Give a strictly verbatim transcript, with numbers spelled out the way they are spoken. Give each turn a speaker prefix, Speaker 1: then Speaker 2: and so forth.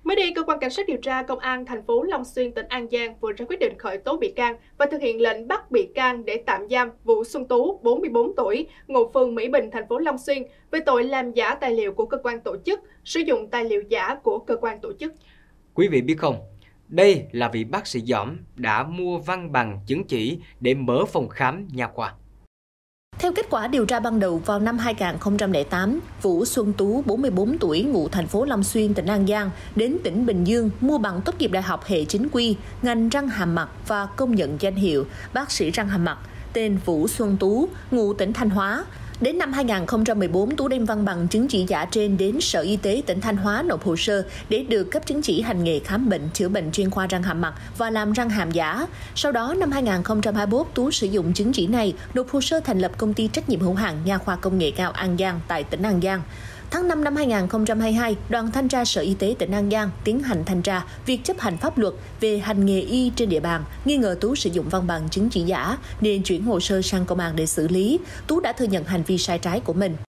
Speaker 1: Mới đây, cơ quan cảnh sát điều tra công an thành phố Long Xuyên, tỉnh An Giang vừa ra quyết định khởi tố bị can và thực hiện lệnh bắt bị can để tạm giam Vũ Xuân Tú, bốn mươi bốn tuổi, ngụ phường Mỹ Bình, thành phố Long Xuyên, về tội làm giả tài liệu của cơ quan tổ chức, sử dụng tài liệu giả của cơ quan tổ chức.
Speaker 2: Quý vị biết không, đây là vị bác sĩ giỏi đã mua văn bằng chứng chỉ để mở phòng khám nha khoa.
Speaker 3: Theo kết quả điều tra ban đầu, vào năm hai nghìn không trăm lẻ tám, Vũ Xuân Tú, bốn mươi bốn tuổi, ngụ thành phố Long Xuyên, tỉnh An Giang, đến tỉnh Bình Dương mua bằng tốt nghiệp đại học hệ chính quy, ngành răng hàm mặt và công nhận danh hiệu bác sĩ răng hàm mặt, tên Vũ Xuân Tú, ngụ tỉnh Thanh Hóa. Đến năm hai nghìn không trăm mười bốn, Tú đem văn bằng chứng chỉ giả trên đến Sở Y tế tỉnh Thanh Hóa nộp hồ sơ để được cấp chứng chỉ hành nghề khám bệnh, chữa bệnh chuyên khoa răng hàm mặt và làm răng hàm giả. Sau đó, năm hai nghìn không trăm hai mươi mốt, Tú sử dụng chứng chỉ này nộp hồ sơ thành lập công ty trách nhiệm hữu hạn Nha khoa Công nghệ cao An Giang tại tỉnh An Giang. Tháng năm năm hai nghìn không trăm hai mươi hai, đoàn thanh tra Sở Y tế tỉnh An Giang tiến hành thanh tra việc chấp hành pháp luật về hành nghề y trên địa bàn, nghi ngờ Tú sử dụng văn bằng chứng chỉ giả nên chuyển hồ sơ sang công an để xử lý. Tú đã thừa nhận hành vi sai trái của mình.